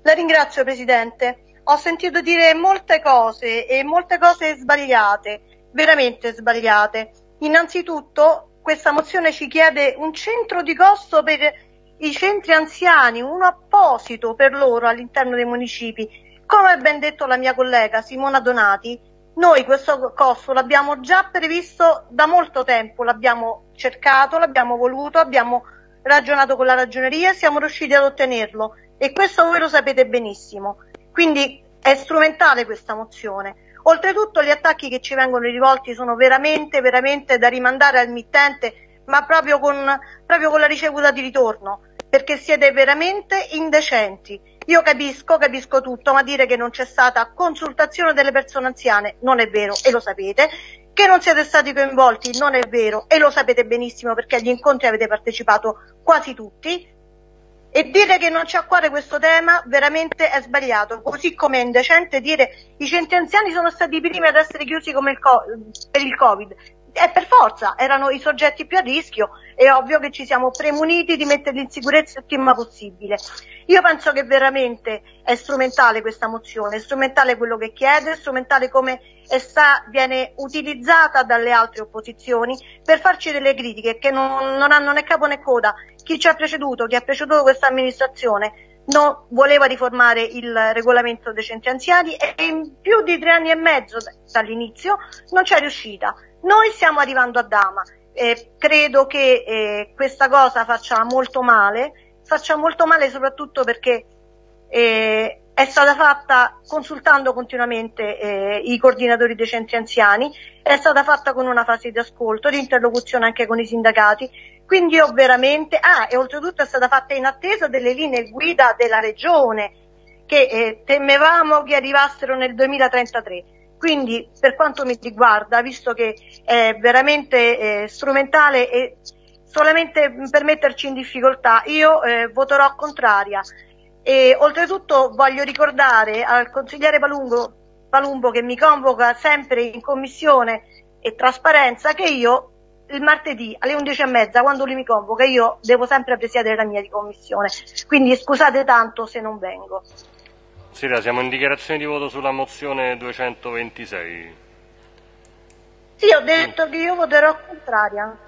La ringrazio, Presidente. Ho sentito dire molte cose e molte cose sbagliate, veramente sbagliate. Innanzitutto, questa mozione ci chiede un centro di costo per i centri anziani, uno apposito per loro all'interno dei municipi. Come ha ben detto la mia collega Simona Donati, noi questo costo l'abbiamo già previsto da molto tempo, l'abbiamo cercato, l'abbiamo voluto, abbiamo ragionato con la Ragioneria e siamo riusciti ad ottenerlo. E questo voi lo sapete benissimo, quindi è strumentale questa mozione. Oltretutto gli attacchi che ci vengono rivolti sono veramente da rimandare al mittente, ma proprio con la ricevuta di ritorno, perché siete veramente indecenti. Io capisco tutto, ma dire che non c'è stata consultazione delle persone anziane non è vero e lo sapete, che non siete stati coinvolti non è vero e lo sapete benissimo perché agli incontri avete partecipato quasi tutti. E dire che non c'è a cuore questo tema veramente è sbagliato, così come è indecente dire i centri anziani sono stati i primi ad essere chiusi per il Covid. E per forza, erano i soggetti più a rischio, è ovvio che ci siamo premuniti di metterli in sicurezza il prima possibile. Io penso che veramente è strumentale questa mozione, è strumentale quello che chiede, è strumentale come viene utilizzata dalle altre opposizioni per farci delle critiche che non hanno né capo né coda. Chi ci ha preceduto, chi ha preceduto questa amministrazione voleva riformare il regolamento dei centri anziani e in più di 3 anni e mezzo dall'inizio non c'è riuscita. Noi stiamo arrivando a Dama. Credo che questa cosa faccia molto male soprattutto perché è stata fatta consultando continuamente i coordinatori dei centri anziani, è stata fatta con una fase di ascolto, di interlocuzione anche con i sindacati, quindi io veramente, e oltretutto è stata fatta in attesa delle linee guida della Regione, che temevamo che arrivassero nel 2033. Quindi per quanto mi riguarda, visto che è veramente strumentale e solamente per metterci in difficoltà, io voterò contraria. E oltretutto voglio ricordare al consigliere Palumbo che mi convoca sempre in commissione e trasparenza che io il martedì alle 11:30 quando lui mi convoca io devo sempre presiedere la mia di commissione, quindi scusate tanto se non vengo. Silvia, siamo in dichiarazione di voto sulla mozione 226. Sì, ho detto che io voterò contraria.